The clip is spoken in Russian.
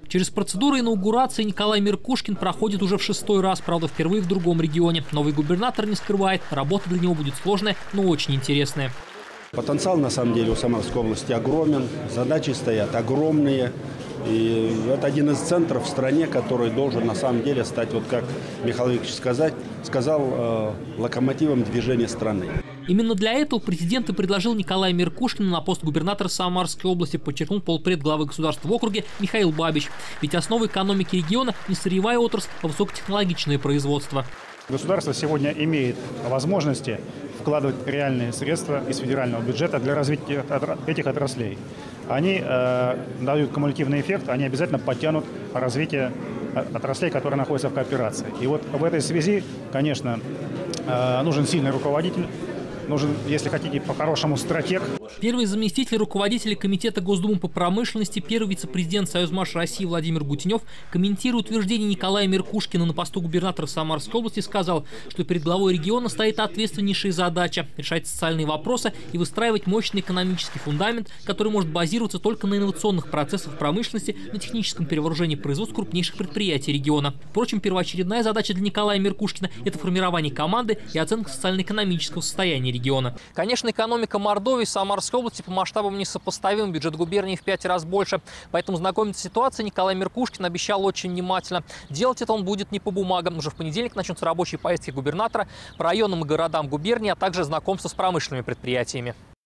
Через процедуру инаугурации Николай Меркушкин проходит уже в 6-й раз, правда, впервые в другом регионе. Новый губернатор не скрывает, работа для него будет сложная, но очень интересная. Потенциал, на самом деле, у Самарской области огромен, задачи стоят огромные. И это один из центров в стране, который должен, на самом деле, стать, вот как Михаил Викторович сказал, локомотивом движения страны. Именно для этого президент и предложил Николая Меркушкина на пост губернатора Самарской области, подчеркнул полпред главы государства в округе Михаил Бабич. Ведь основой экономики региона не сырьевая отрасль, а высокотехнологичное производство. Государство сегодня имеет возможности вкладывать реальные средства из федерального бюджета для развития этих отраслей. Они дают кумулятивный эффект, они обязательно подтянут развитие отраслей, которые находятся в кооперации. И вот в этой связи, конечно, нужен сильный руководитель, нужен, если хотите, по-хорошему стратег. Первый заместитель руководителя Комитета Госдумы по промышленности, первый вице-президент Союзмаш России Владимир Гутенев, комментируя утверждение Николая Меркушкина на посту губернатора Самарской области, сказал, что перед главой региона стоит ответственнейшая задача – решать социальные вопросы и выстраивать мощный экономический фундамент, который может базироваться только на инновационных процессах промышленности, на техническом перевооружении производств крупнейших предприятий региона. Впрочем, первоочередная задача для Николая Меркушкина – это формирование команды и оценка социально-экономического состояния региона. Конечно, экономика Мордовии и Самарской области по масштабам несопоставим, бюджет губернии в 5 раз больше. Поэтому знакомиться с ситуацией Николай Меркушкин обещал очень внимательно. Делать это он будет не по бумагам. Уже в понедельник начнутся рабочие поездки губернатора по районам и городам губернии, а также знакомство с промышленными предприятиями.